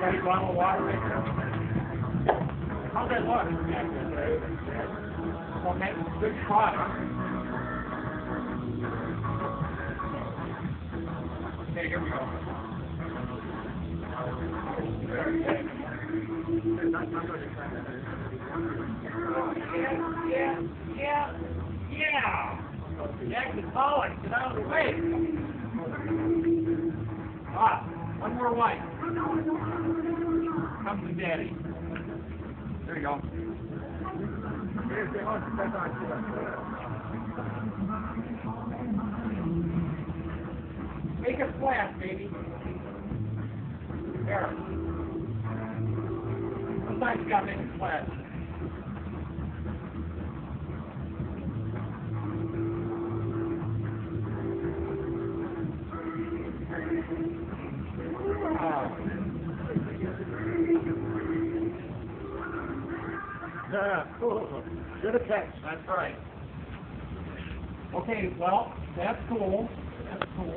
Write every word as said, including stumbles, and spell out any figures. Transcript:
Ready bottle of water right there? How's that look? Okay, good spot, huh? Okay, here we go. Yeah, yeah, yeah. Jack is falling. Get out of the way. Ah, one more white. Come to daddy. There you go. Make it flat, baby. There. Sometimes you gotta make it flat. Yeah, cool. Good catch. That's right. Okay, well, that's cool. That's cool.